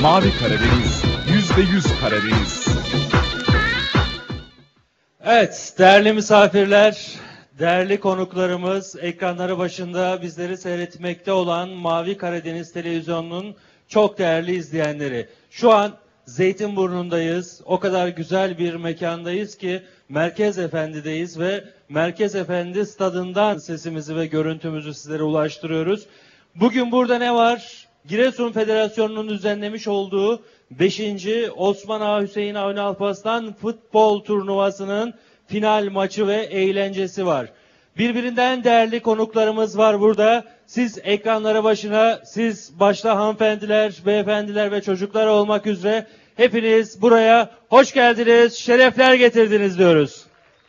Mavi Karadeniz, %100 Karadeniz. Evet, değerli misafirler, değerli konuklarımız, ekranları başında bizleri seyretmekte olan Mavi Karadeniz Televizyonu'nun çok değerli izleyenleri. Şu an Zeytinburnu'ndayız. O kadar güzel bir mekandayız ki Merkez Efendi'deyiz ve Merkez Efendi stadından sesimizi ve görüntümüzü sizlere ulaştırıyoruz. Bugün burada ne var? Giresun Federasyonu'nun düzenlemiş olduğu 5. Osman Ağa Hüseyin Avni Alparslan futbol turnuvasının final maçı ve eğlencesi var. Birbirinden değerli konuklarımız var burada. Siz ekranlara başına, siz başta hanımefendiler, beyefendiler ve çocuklar olmak üzere hepiniz buraya hoş geldiniz, şerefler getirdiniz diyoruz.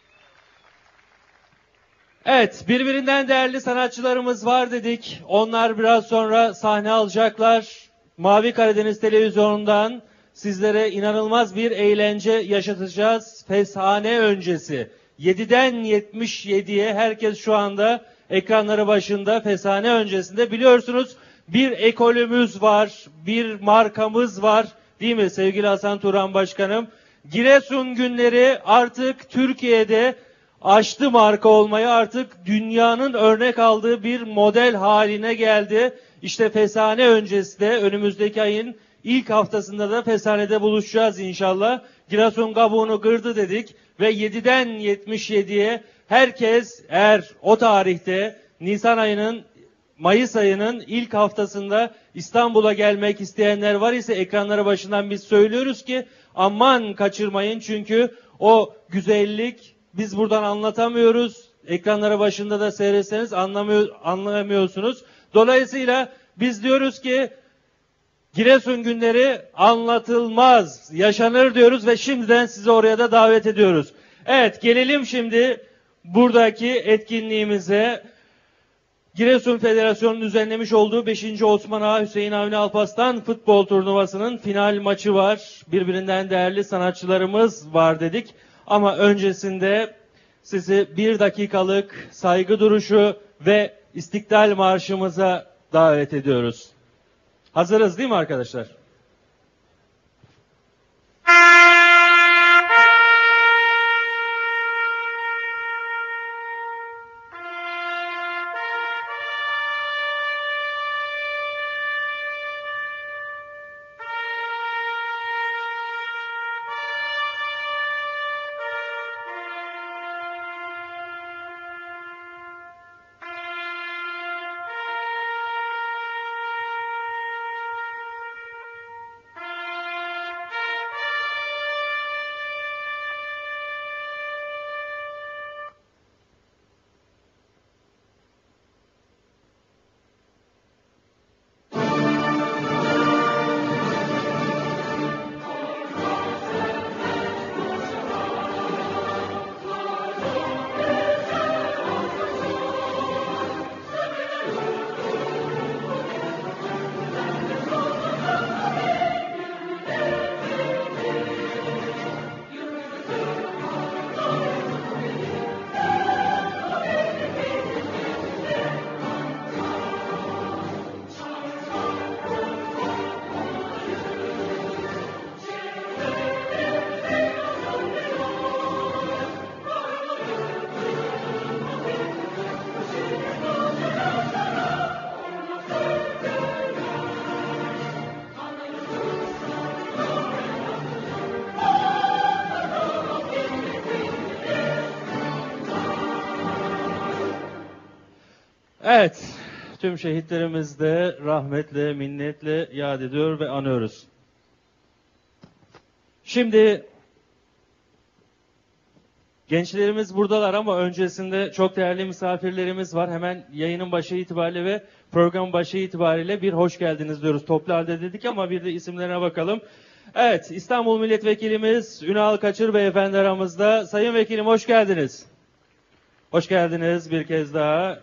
Evet, birbirinden değerli sanatçılarımız var dedik. Onlar biraz sonra sahne alacaklar. Mavi Karadeniz Televizyonu'ndan sizlere inanılmaz bir eğlence yaşatacağız. Feshane öncesi. 7'den 77'ye herkes şu anda ekranları başında feshane öncesinde. Biliyorsunuz bir ekolümüz var, bir markamız var. Değil mi sevgili Hasan Turan Başkanım? Giresun günleri artık Türkiye'de aştı marka olmayı, artık dünyanın örnek aldığı bir model haline geldi. İşte Feshane öncesi de önümüzdeki ayın ilk haftasında da Feshane'de buluşacağız inşallah. Giresun kabuğunu kırdı dedik ve 7'den 77'ye herkes eğer o tarihte Nisan ayının, Mayıs ayının ilk haftasında İstanbul'a gelmek isteyenler var ise ekranları başından biz söylüyoruz ki aman kaçırmayın, çünkü o güzellik biz buradan anlatamıyoruz. Ekranlara başında da seyretseniz anlamıyorsunuz. Dolayısıyla biz diyoruz ki Giresun günleri anlatılmaz, yaşanır diyoruz ve şimdiden sizi oraya da davet ediyoruz. Evet, gelelim şimdi buradaki etkinliğimize. Giresun Federasyonu'nun düzenlemiş olduğu 5. Osman Ağa Hüseyin Avni Alparslan futbol turnuvasının final maçı var. Birbirinden değerli sanatçılarımız var dedik. Ama öncesinde sizi 1 dakikalık saygı duruşu ve İstiklal Marşımıza davet ediyoruz. Hazırız değil mi arkadaşlar? Evet, tüm şehitlerimiz de rahmetle, minnetle yad ediyor ve anıyoruz. Şimdi gençlerimiz buradalar ama öncesinde çok değerli misafirlerimiz var. Hemen yayının başı itibariyle ve programın başı itibariyle bir hoş geldiniz diyoruz. Toplu halde dedik ama bir de isimlerine bakalım. Evet, İstanbul Milletvekilimiz Ünal Kaçır Beyefendi aramızda. Sayın Vekilim hoş geldiniz. Hoş geldiniz bir kez daha.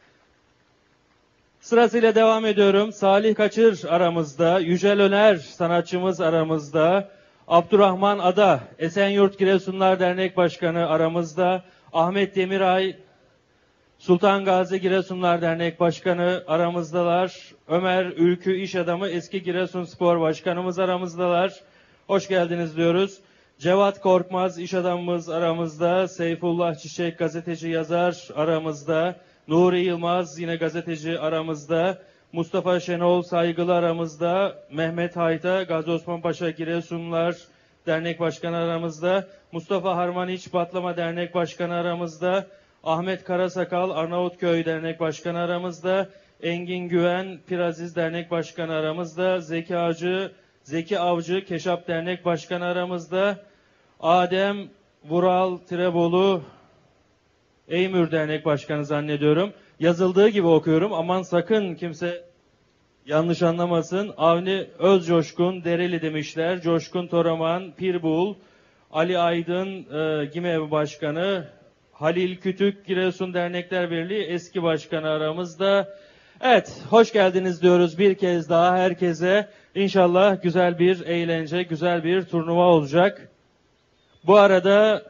Sırasıyla devam ediyorum. Salih Kaçır aramızda, Yücel Öner sanatçımız aramızda, Abdurrahman Ada, Esenyurt Giresunlar Dernek Başkanı aramızda, Ahmet Demiray Sultan Gazi Giresunlar Dernek Başkanı aramızdalar. Ömer Ülkü İş Adamı eski Giresunspor Başkanımız aramızdalar. Hoş geldiniz diyoruz. Cevat Korkmaz iş adamımız aramızda. Seyfullah Çiçek gazeteci yazar aramızda. Nuri Yılmaz yine gazeteci aramızda. Mustafa Şenol Saygılı aramızda. Mehmet Hayta Gazi Osman Paşa Giresunlar Dernek Başkanı aramızda. Mustafa Harmaniç Batlama Dernek Başkanı aramızda. Ahmet Karasakal Arnavutköy Dernek Başkanı aramızda. Engin Güven Piraziz Dernek Başkanı aramızda. Zeki Avcı Keşap Dernek Başkanı aramızda. Adem Vural Tirebolu Eymür Dernek Başkanı zannediyorum. Yazıldığı gibi okuyorum. Aman sakın kimse yanlış anlamasın. Avni Özcoşkun Dereli demişler. Coşkun Toraman Pirbul. Ali Aydın GİMEV Başkanı. Halil Kütük Giresun Dernekler Birliği eski başkanı aramızda. Evet, hoş geldiniz diyoruz bir kez daha herkese. İnşallah güzel bir eğlence, güzel bir turnuva olacak. Bu arada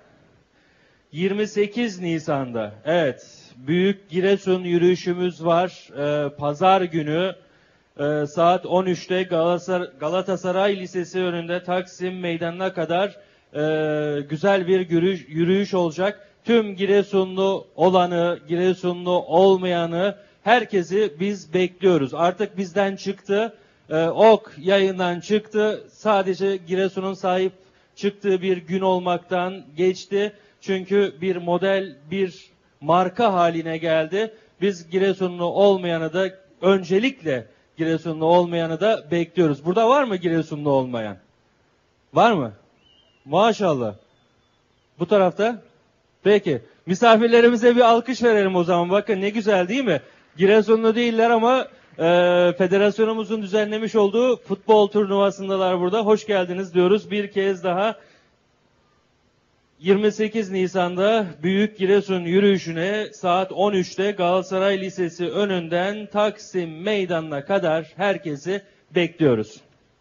28 Nisan'da, evet, Büyük Giresun yürüyüşümüz var. Pazar günü saat 13'te Galatasaray Lisesi önünde Taksim Meydanı'na kadar güzel bir yürüyüş olacak. Tüm Giresunlu olanı, Giresunlu olmayanı, herkesi biz bekliyoruz. Artık bizden çıktı, OK yayından çıktı. Sadece Giresun'un sahip çıktığı bir gün olmaktan geçti. Çünkü bir model, bir marka haline geldi. Biz Giresunlu olmayanı da, öncelikle Giresunlu olmayanı da bekliyoruz. Burada var mı Giresunlu olmayan? Var mı? Maşallah. Bu tarafta? Peki. Misafirlerimize bir alkış verelim o zaman. Bakın ne güzel değil mi? Giresunlu değiller ama federasyonumuzun düzenlemiş olduğu futbol turnuvasındalar burada. Hoş geldiniz diyoruz bir kez daha. 28 Nisan'da Büyük Giresun yürüyüşüne saat 13'te Galatasaray Lisesi önünden Taksim Meydanı'na kadar herkesi bekliyoruz.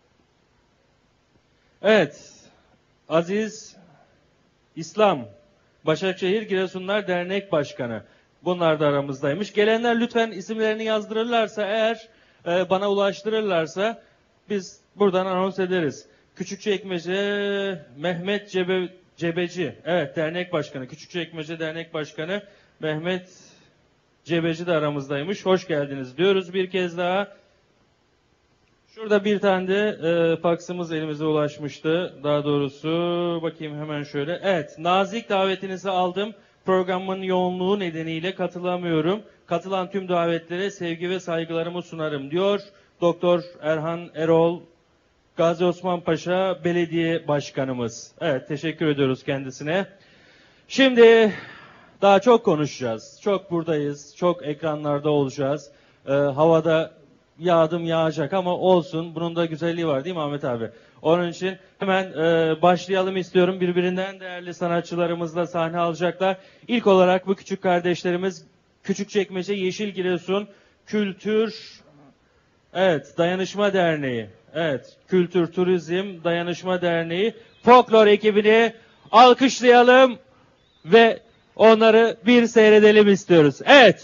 Evet, Aziz İslam, Başakşehir Giresunlar Dernek Başkanı. Bunlar da aramızdaymış. Gelenler lütfen isimlerini yazdırırlarsa eğer, bana ulaştırırlarsa biz buradan anons ederiz. Küçükçekmece Mehmet Cebeci, evet, Dernek Başkanı. Küçükçekmece Dernek Başkanı Mehmet Cebeci de aramızdaymış. Hoş geldiniz diyoruz bir kez daha. Şurada bir tane de faksımız elimize ulaşmıştı. Daha doğrusu bakayım hemen şöyle. Evet, nazik davetinizi aldım. Programın yoğunluğu nedeniyle katılamıyorum. Katılan tüm davetlere sevgi ve saygılarımı sunarım diyor Doktor Erhan Erol, Gazi Osman Paşa Belediye Başkanımız. Evet, teşekkür ediyoruz kendisine. Şimdi daha çok konuşacağız. Çok buradayız. Çok ekranlarda olacağız. Havada yağdım yağacak ama olsun. Bunun da güzelliği var değil mi Ahmet abi? Onun için hemen başlayalım istiyorum. Birbirinden değerli sanatçılarımızla sahne alacaklar. İlk olarak bu küçük kardeşlerimiz Küçükçekmece Yeşil Giresun Kültür Dayanışma Derneği. Evet, Kültür Turizm Dayanışma Derneği folklor ekibini alkışlayalım ve onları bir seyredelim istiyoruz. Evet.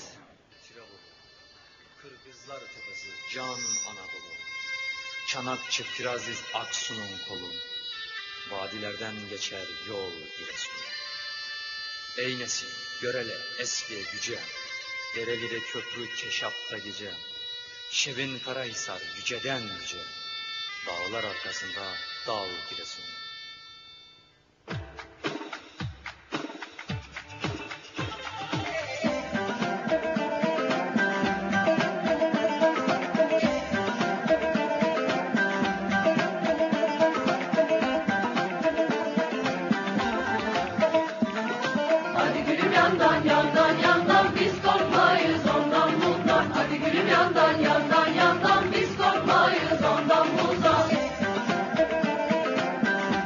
Kırgızlar tepesi can Anadolu. Çanakçı Piraziz Aksu'nun kolu. Vadilerden geçer yol Giresun. Ey nesil görele eskiye güce. Dereli'de köprü Keşap'ta gece. Şevin Karahisar yüceden yüce. Dağlar arkasında dağ Giresun. Hadi gülüm yandan yandan yandan biz korkmayız ondan bundan. Hadi gülüm yandan yandan yandan biz korkmayız ondan bundan.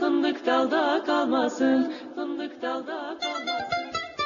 fındık dalda kalmasın, fındık dalda kalmasın.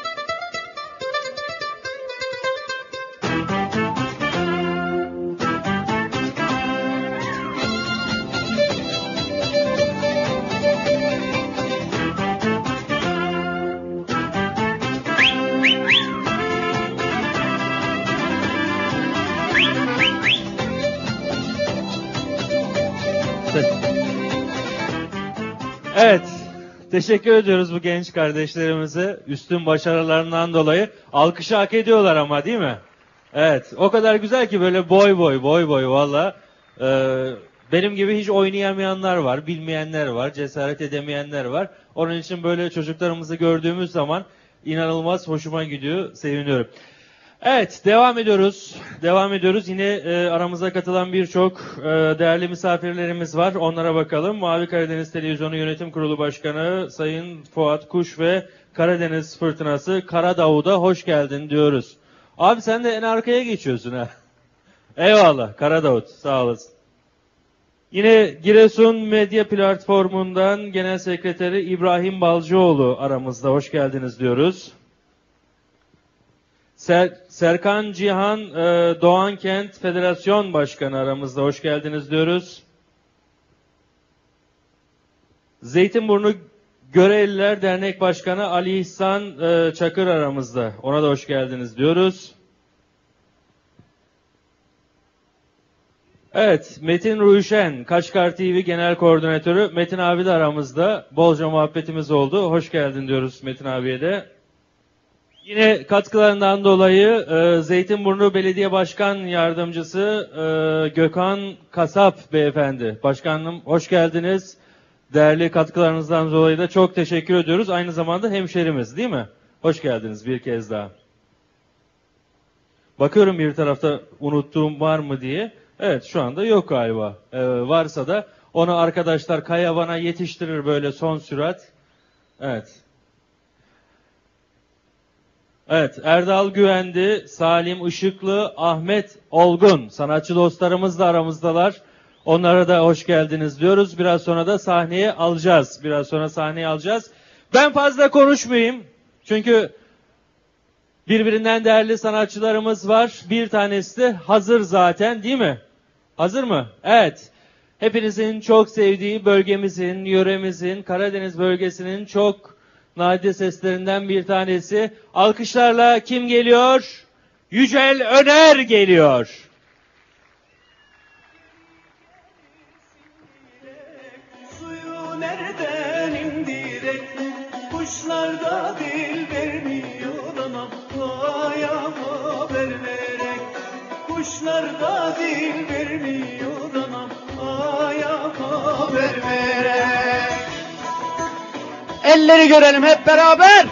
Evet, teşekkür ediyoruz bu genç kardeşlerimize. Üstün başarılarından dolayı alkışı hak ediyorlar ama, değil mi? Evet, o kadar güzel ki böyle boy boy valla. Benim gibi hiç oynayamayanlar var, bilmeyenler var, cesaret edemeyenler var. Onun için böyle çocuklarımızı gördüğümüz zaman inanılmaz hoşuma gidiyor, seviniyorum. Evet, devam ediyoruz. Yine aramıza katılan birçok değerli misafirlerimiz var. Onlara bakalım. Mavi Karadeniz Televizyonu Yönetim Kurulu Başkanı Sayın Fuat Kuş ve Karadeniz Fırtınası Karadavud'a hoş geldin diyoruz. Abi sen de en arkaya geçiyorsun ha. Eyvallah Karadavut, sağ olasın. Yine Giresun Medya Platformu'ndan Genel Sekreteri İbrahim Balcıoğlu aramızda, hoş geldiniz diyoruz. Serkan Cihan Doğankent Federasyon Başkanı aramızda, hoş geldiniz diyoruz. Zeytinburnu Göreliler Dernek Başkanı Ali İhsan Çakır aramızda, ona da hoş geldiniz diyoruz. Evet, Metin Ruşen, Kaçkar TV Genel Koordinatörü Metin abi de aramızda, bolca muhabbetimiz oldu, hoş geldin diyoruz Metin abiye de. Yine katkılarından dolayı Zeytinburnu Belediye Başkan Yardımcısı Gökhan Kasap Beyefendi. Başkanım hoş geldiniz. Değerli katkılarınızdan dolayı da çok teşekkür ediyoruz. Aynı zamanda hemşerimiz, değil mi? Hoş geldiniz bir kez daha. Bakıyorum bir tarafta unuttuğum var mı diye. Evet, şu anda yok galiba. Varsa da onu arkadaşlar Kayavan'a yetiştirir böyle son sürat. Evet. Evet, Erdal Güvendi, Salim Işıklı, Ahmet Olgun sanatçı dostlarımız da aramızdalar. Onlara da hoş geldiniz diyoruz. Biraz sonra da sahneye alacağız. Ben fazla konuşmayayım. Çünkü birbirinden değerli sanatçılarımız var. Bir tanesi de hazır zaten, değil mi? Hazır mı? Evet. Hepinizin çok sevdiği bölgemizin, yöremizin, Karadeniz bölgesinin çok nadide seslerinden bir tanesi. Alkışlarla kim geliyor? Yücel Öner geliyor. Suyu nereden indirek? Kuşlar da dil vermiyor anam. Ayağıma haber verek. Kuşlar da dil vermiyor anam. Ayağıma haber verek. Elleri görelim hep beraber.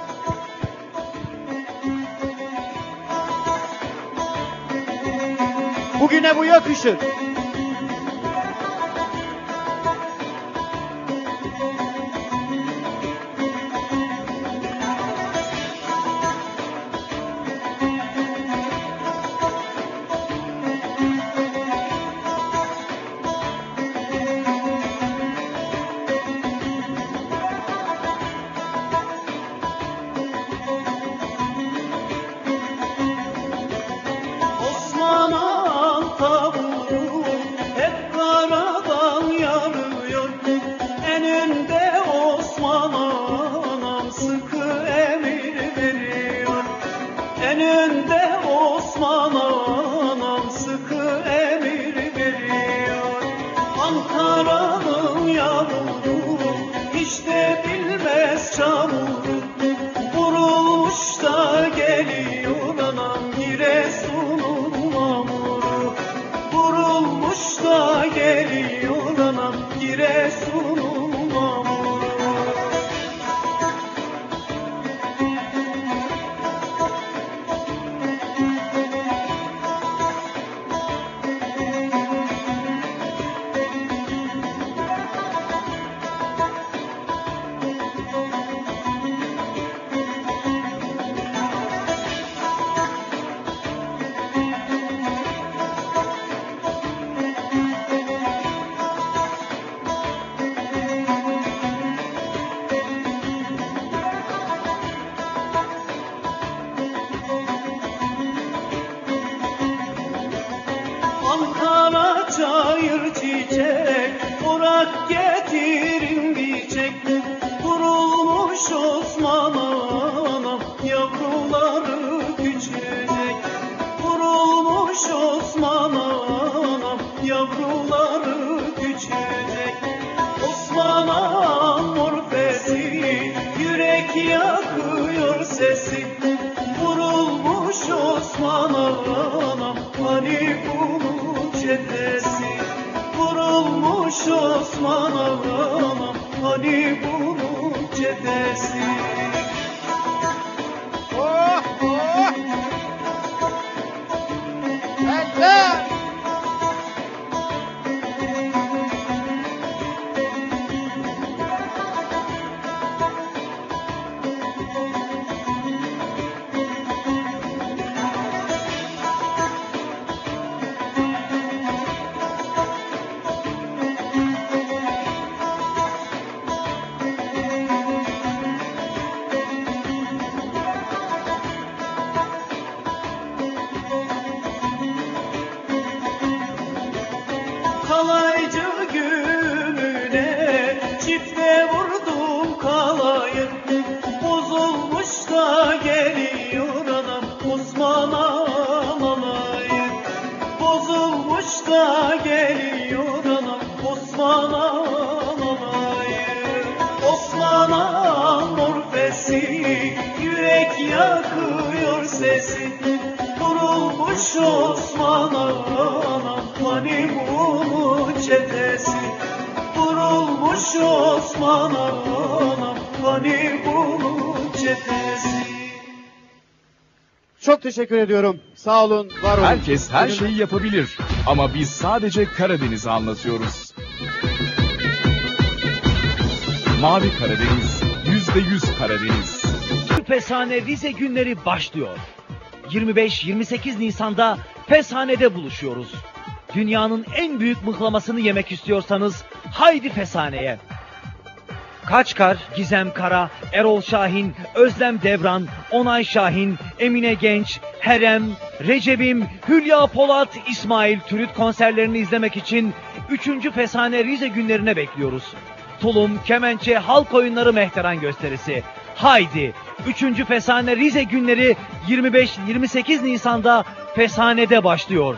Bugüne bu yakışır. Osman Ağam tavrı çanak getirin diyecek. Vurulmuş Osman anam, yavruları küçücek. Vurulmuş Osman anam, yavruları küçücek. Osman anam morfesi, yürek yakıyor sesi. Vurulmuş Osman anam, hani bunun çetesi. Vurulmuş Osman anam, hani bunun çetesi. Oh oh. Eller. Kalaycı gününe çifte vurdum kalayı. Bozulmuş da geliyor anam, Osman alayı. Bozulmuş da geliyor anam, Osman alayı. Osman morfesi, yürek yakıyor sesi. Vurulmuş Osman anam, hani bunun çetesi. Vurulmuş Osman anam, hani bunun çetesi. Çok teşekkür ediyorum. Sağ olun, var olun. Herkes her şeyi yapabilir ama biz sadece Karadeniz'i anlatıyoruz. Mavi Karadeniz, %100 Karadeniz. Fesane Rize günleri başlıyor. 25-28 Nisan'da Fesane'de buluşuyoruz. Dünyanın en büyük mıhlamasını yemek istiyorsanız haydi Fesane'ye. Kaçkar, Gizem Kara, Erol Şahin, Özlem Devran, Onay Şahin, Emine Genç, Herem, Recep'im, Hülya Polat, İsmail Türüt konserlerini izlemek için 3. Fesane Rize günlerine bekliyoruz. Tulum, kemençe, halk oyunları, mehteran gösterisi. Haydi! 3. Fesane Rize günleri 25-28 Nisan'da Fesane'de başlıyor.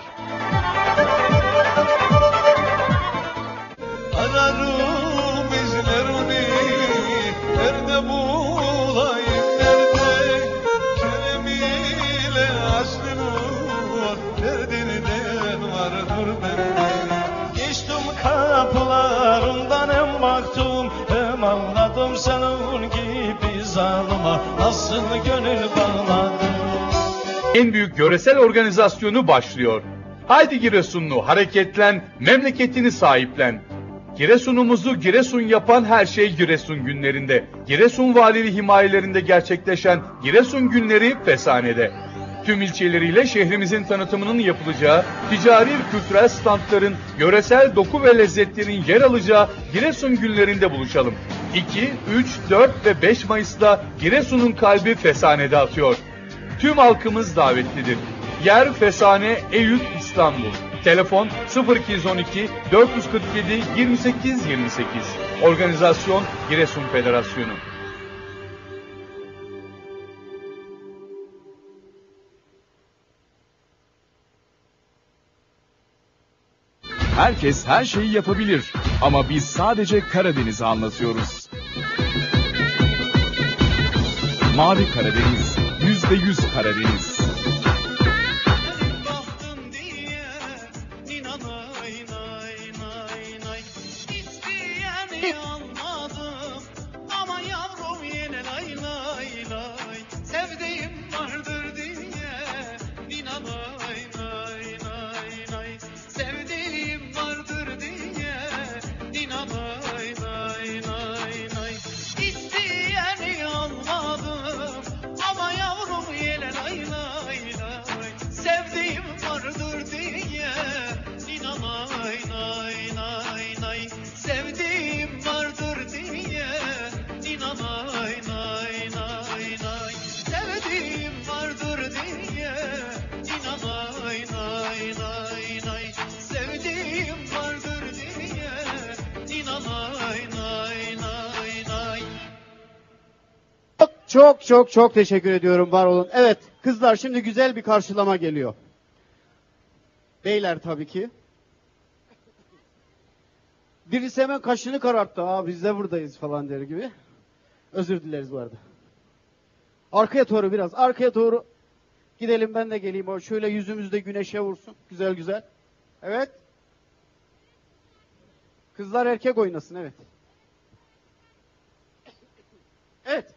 Ararım izlerini, nerede bulayım, nerede? Keremiyle aslını var, derdininden vardır bende. Geçtim kapılarından hem baktım, hem anladım senin gibi zalıma nasıl gönül bağladım. En büyük yöresel organizasyonu başlıyor. Haydi Giresunlu, hareketlen, memleketini sahiplen. Giresunumuzu Giresun yapan her şey Giresun günlerinde. Giresun Valiliği himayelerinde gerçekleşen Giresun günleri Fesane'de. Tüm ilçeleriyle şehrimizin tanıtımının yapılacağı, ticari ve kültürel standların, yöresel doku ve lezzetlerin yer alacağı Giresun günlerinde buluşalım. 2, 3, 4 ve 5 Mayıs'ta Giresun'un kalbi Fesane'de atıyor. Tüm halkımız davetlidir. Yer Fesane, Eyüp, İstanbul. Telefon 0212 447 28 28. Organizasyon Giresun Federasyonu. Herkes her şeyi yapabilir ama biz sadece Karadeniz'i anlatıyoruz. Mavi Karadeniz, %100 Karadeniz. Baktın diye ninanay nay nay nay. İsteyeni almadım ama yavrum yine lay lay lay. Sevdiğim vardır diye ninanay nay nay nay. Sevdiğim vardır diye ninanay nay nay nay. İsteyeni almadım ama yavrum yine lay lay lay. Sevdiğim vardır diye ninanay nay nay nay. Sevdiğim vardır Çok çok çok teşekkür ediyorum, var olun. Evet kızlar, şimdi güzel bir karşılama geliyor. Beyler tabii ki. Birisi hemen kaşını kararttı. Aa, biz de buradayız falan der gibi. Özür dileriz bu arada. Arkaya doğru, biraz arkaya doğru gidelim, ben de geleyim. O şöyle yüzümüzde güneşe vursun. Güzel güzel. Evet. Kızlar erkek oynasın, evet. Evet.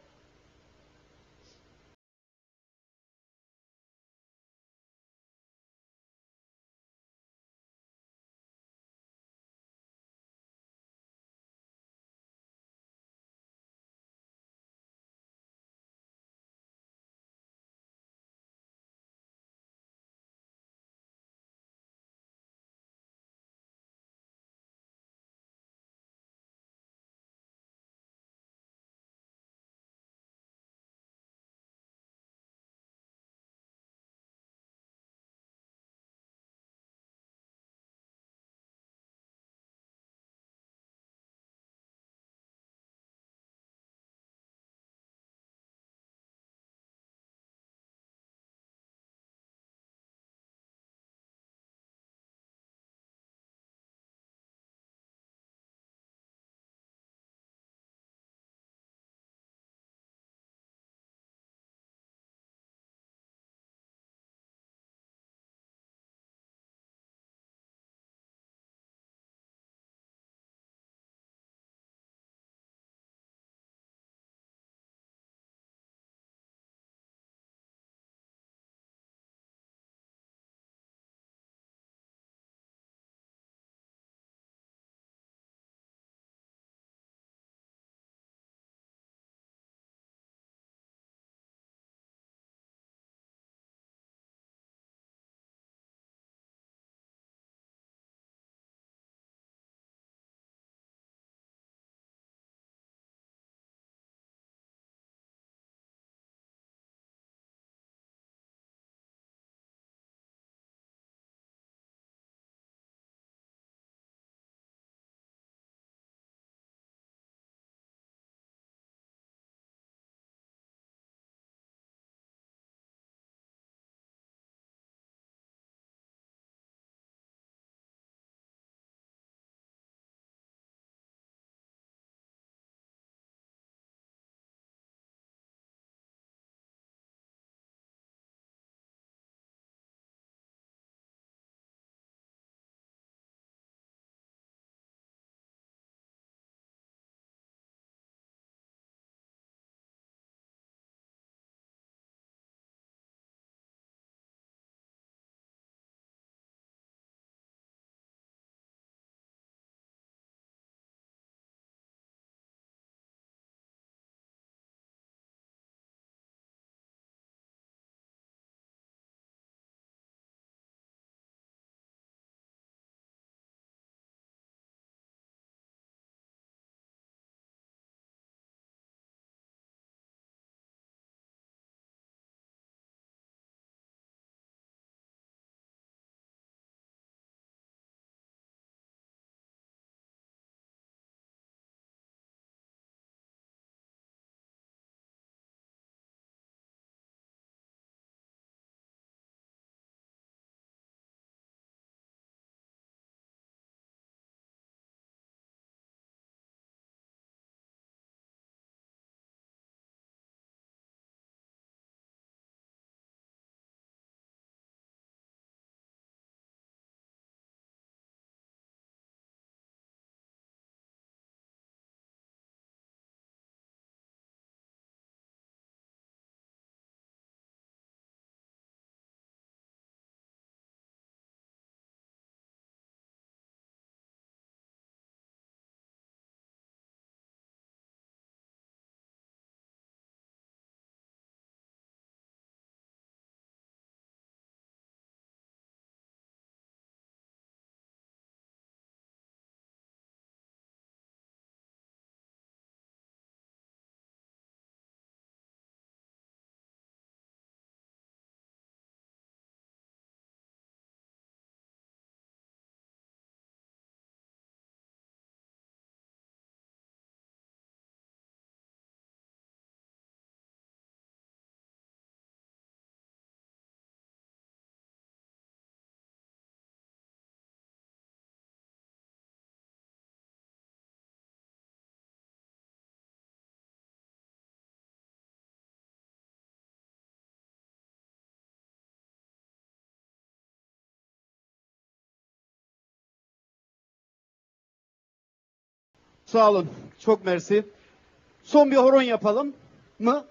Sağ olun. Çok mersi. Son bir horon yapalım mı?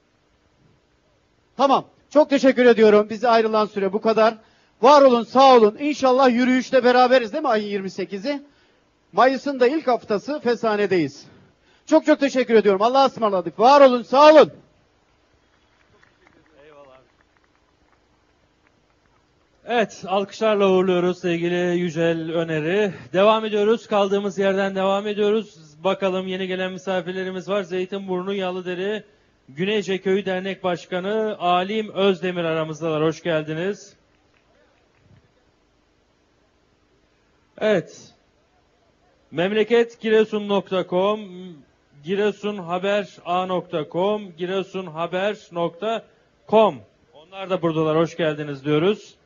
Tamam. Çok teşekkür ediyorum. Bize ayrılan süre bu kadar. Var olun, sağ olun. İnşallah yürüyüşte beraberiz değil mi ayın 28'i? Mayıs'ın da ilk haftası Fesane'deyiz. Çok çok teşekkür ediyorum. Allah'a ısmarladık. Var olun, sağ olun. Evet, alkışlarla uğurluyoruz sevgili Yücel Öner'i. Devam ediyoruz. Kaldığımız yerden devam ediyoruz. Bakalım yeni gelen misafirlerimiz var. Zeytinburnu Yalıdere Güneyce Köyü Dernek Başkanı Alim Özdemir aramızdalar. Hoş geldiniz. Evet. Memleket Giresun.com, giresunhaber.a.com, giresunhaber.com. Onlar da buradalar. Hoş geldiniz diyoruz.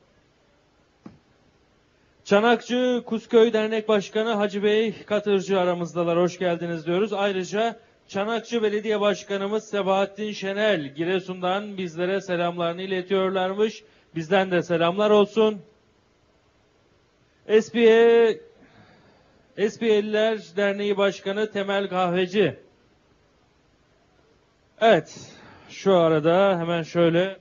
Çanakçı Kuzköy Dernek Başkanı Hacı Bey Katırcı aramızdalar. Hoş geldiniz diyoruz. Ayrıca Çanakçı Belediye Başkanımız Sebahattin Şenel Giresun'dan bizlere selamlarını iletiyorlarmış. Bizden de selamlar olsun. SP'liler Derneği Başkanı Temel Kahveci. Evet, şu arada hemen şöyle.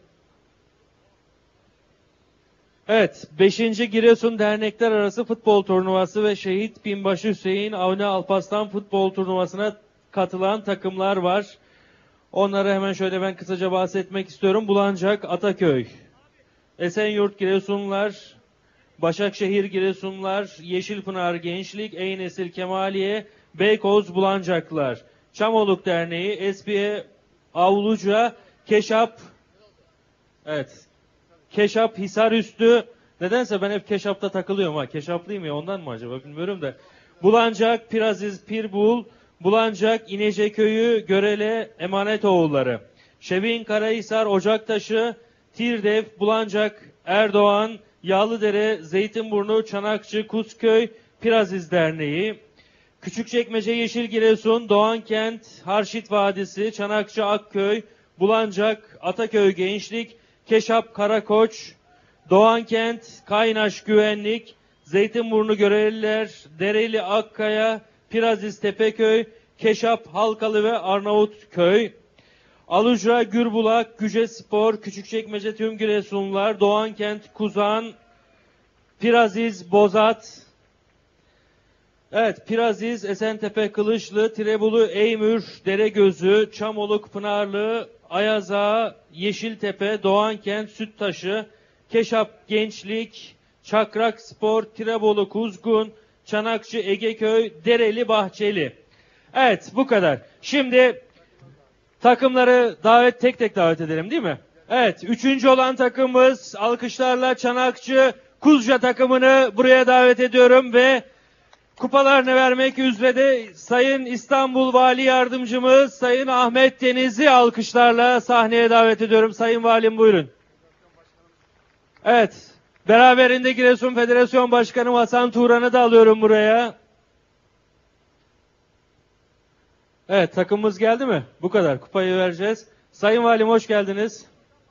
Evet, 5. Giresun Dernekler Arası Futbol Turnuvası ve Şehit Binbaşı Hüseyin Avni Alparslan Futbol Turnuvası'na katılan takımlar var. Onlara hemen şöyle ben kısaca bahsetmek istiyorum. Bulancak Ataköy, Esenyurt Giresunlar, Başakşehir Giresunlar, Yeşilpınar Gençlik, Eynesil Kemaliye, Beykoz Bulancaklar, Çamoluk Derneği, SP'ye Avluca, Keşap, evet, Keşap Hisarüstü, nedense ben hep Keşap'ta takılıyorum ha, Keşaplıyım ya ondan mı acaba bilmiyorum da. Bulancak, Piraziz, Pirbul, Bulancak, İneceköy'ü, Görele, Emanetoğulları, Şebin Karahisar, Ocaktaşı, Tirdef, Bulancak, Erdoğan, Yağlıdere, Zeytinburnu, Çanakçı, Kuzköy, Piraziz Derneği, Küçükçekmece Yeşil Giresun, Doğankent, Harşit Vadisi, Çanakçı Akköy, Bulancak, Ataköy Gençlik, Keşap Karakoç, Doğankent, Kaynaş Güvenlik, Zeytinburnu Göreliler, Dereli Akkaya, Piraziz Tepeköy, Keşap Halkalı ve Arnavutköy, Alucra Gürbulak, Güce Spor, Küçükçekmece Tüm Giresunlar, Doğankent, Kuzan, Piraziz, Bozat, evet Piraziz, Esentepe, Kılıçlı, Tirebulu, Eymür, Deregözü, Çamoluk, Pınarlı, Ayaza, Yeşiltepe, Doğankent, Süttaşı, Keşap Gençlik, Çakrak Spor, Tirebolu, Kuzgun, Çanakçı, Egeköy, Dereli, Bahçeli. Evet bu kadar. Şimdi takımları tek tek davet edelim değil mi? Evet, 3. olan takımımız alkışlarla Çanakçı Kuzca takımını buraya davet ediyorum ve kupalarını vermek üzere de Sayın İstanbul Vali Yardımcımız Sayın Ahmet Deniz'i alkışlarla sahneye davet ediyorum. Sayın Valim buyurun. Evet, beraberinde Giresun Federasyon Başkanı Hasan Turan'ı da alıyorum buraya. Evet, takımımız geldi mi? Bu kadar. Kupayı vereceğiz. Sayın Valim hoş geldiniz.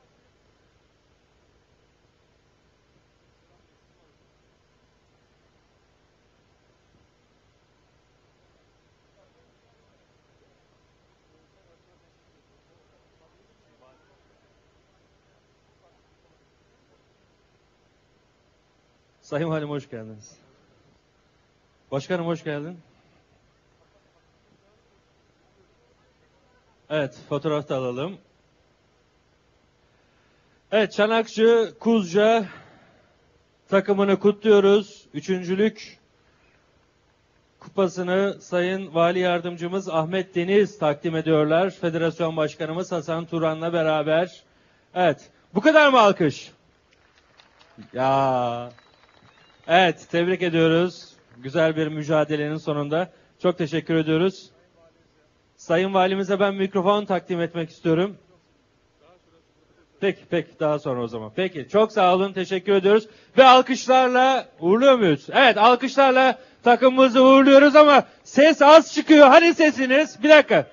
Sayın Valim hoş geldiniz. Başkanım hoş geldin. Evet, fotoğraf da alalım. Evet, Çanakçı Kuzca takımını kutluyoruz. Üçüncülük kupasını Sayın Vali Yardımcımız Ahmet Deniz takdim ediyorlar. Federasyon Başkanımız Hasan Turan'la beraber. Evet, bu kadar mı alkış? Ya. Evet, tebrik ediyoruz. Güzel bir mücadelenin sonunda. Çok teşekkür ediyoruz. Sayın Valimize ben mikrofon takdim etmek istiyorum. Peki daha sonra o zaman. Peki çok sağ olun, teşekkür ediyoruz. Ve alkışlarla uğurluyor muyuz? Evet, alkışlarla takımımızı uğurluyoruz ama ses az çıkıyor. Hani sesiniz? Bir dakika.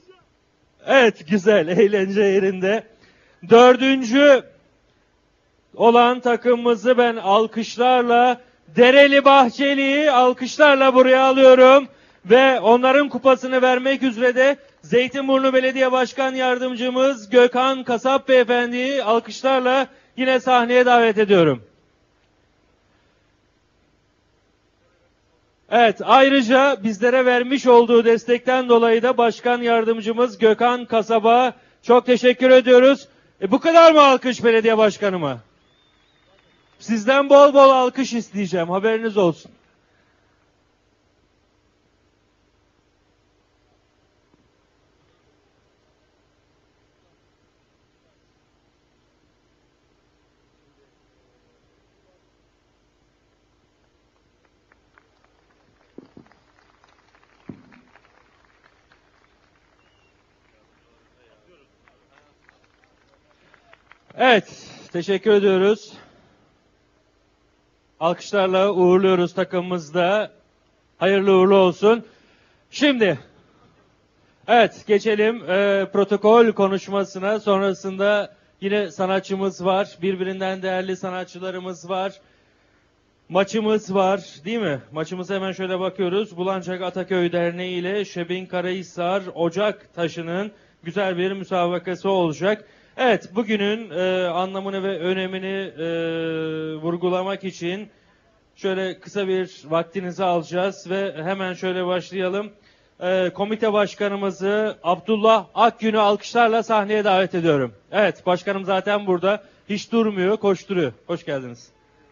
Evet, güzel, eğlence yerinde. 4. olan takımımızı ben alkışlarla, Dereli Bahçeli'yi alkışlarla buraya alıyorum. Ve onların kupasını vermek üzere de Zeytinburnu Belediye Başkan Yardımcımız Gökhan Kasap Beyefendi'yi alkışlarla yine sahneye davet ediyorum. Evet, ayrıca bizlere vermiş olduğu destekten dolayı da Başkan Yardımcımız Gökhan Kasap'a çok teşekkür ediyoruz. Bu kadar mı alkış belediye başkanıma? Sizden bol bol alkış isteyeceğim, haberiniz olsun. Evet, teşekkür ediyoruz. Alkışlarla uğurluyoruz takımımızda. Hayırlı uğurlu olsun. Şimdi, evet geçelim protokol konuşmasına. Sonrasında yine sanatçımız var. Birbirinden değerli sanatçılarımız var. Maçımız var, değil mi? Maçımıza hemen şöyle bakıyoruz. Bulancak Ataköy Derneği ile Şebin Karahisar Ocak Taşı'nın güzel bir müsabakası olacak. Evet, bugünün anlamını ve önemini vurgulamak için şöyle kısa bir vaktinizi alacağız ve hemen şöyle başlayalım. Komite başkanımızı Abdullah Akgün'ü alkışlarla sahneye davet ediyorum. Evet, başkanım zaten burada. Hiç durmuyor, koşturuyor. Hoş geldiniz.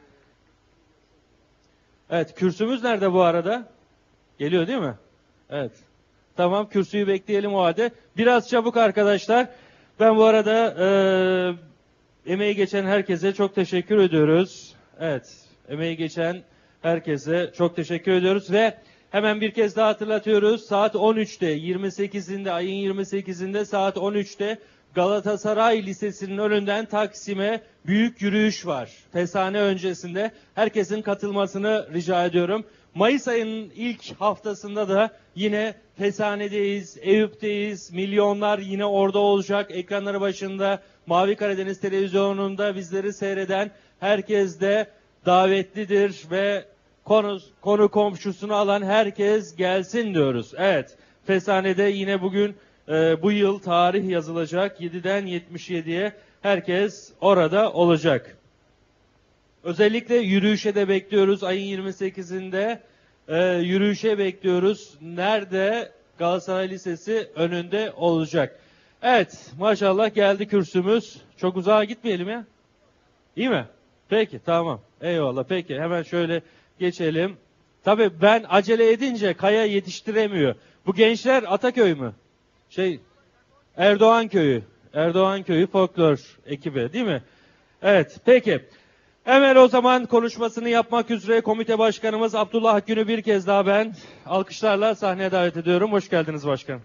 Evet, kürsümüz nerede bu arada? Geliyor değil mi? Evet. Tamam, kürsüyü bekleyelim o halde. Biraz çabuk arkadaşlar. Ben bu arada emeği geçen herkese çok teşekkür ediyoruz. Evet, emeği geçen herkese çok teşekkür ediyoruz ve hemen bir kez daha hatırlatıyoruz. Saat 13'te, 28'inde, ayın 28'inde saat 13'te Galatasaray Lisesi'nin önünden Taksim'e büyük yürüyüş var. Fesane öncesinde herkesin katılmasını rica ediyorum. Mayıs ayının ilk haftasında da yine Fesane'deyiz, Eyüp'teyiz. Milyonlar yine orada olacak. Ekranları başında Mavi Karadeniz Televizyonu'nda bizleri seyreden herkes de davetlidir ve konu komşusunu alan herkes gelsin diyoruz. Evet, Fesane'de yine bugün bu yıl tarih yazılacak. 7'den 77'ye herkes orada olacak. Özellikle yürüyüşe de bekliyoruz. Ayın 28'inde yürüyüşe bekliyoruz. Nerede? Galatasaray Lisesi önünde olacak. Evet, maşallah geldi kürsümüz. Çok uzağa gitmeyelim ya. İyi mi? Peki, tamam. Eyvallah, peki. Hemen şöyle geçelim. Tabii ben acele edince Kaya yetiştiremiyor. Bu gençler Ataköy mü? Erdoğan Köyü folklor ekibi değil mi? Evet, peki. Hemen o zaman konuşmasını yapmak üzere komite başkanımız Abdullah Akgün'ü bir kez daha ben alkışlarla sahneye davet ediyorum. Hoş geldiniz başkanım.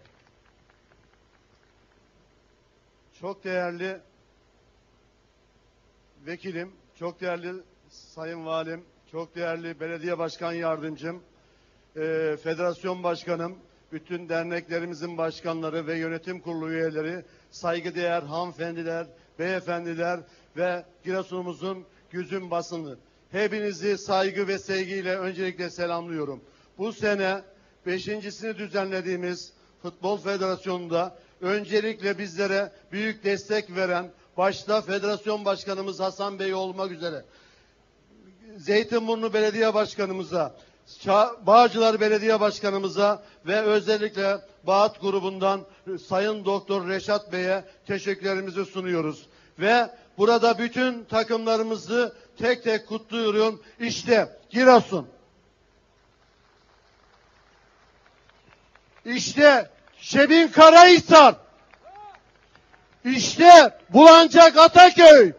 Çok değerli vekilim, çok değerli sayın valim, çok değerli belediye başkan yardımcım, federasyon başkanım, bütün derneklerimizin başkanları ve yönetim kurulu üyeleri, saygıdeğer hanımefendiler, beyefendiler ve Giresun'umuzun güzün basını. Hepinizi saygı ve sevgiyle öncelikle selamlıyorum. Bu sene 5.sini düzenlediğimiz Futbol Federasyonu'nda öncelikle bizlere büyük destek veren, başta Federasyon Başkanımız Hasan Bey olmak üzere, Zeytinburnu Belediye Başkanımıza, Bağcılar Belediye Başkanımıza ve özellikle Bağat grubundan Sayın Doktor Reşat Bey'e teşekkürlerimizi sunuyoruz. Ve burada bütün takımlarımızı tek tek kutluyorum. İşte Giresun. İşte Şebin Karahisar. İşte Bulancak Ataköy.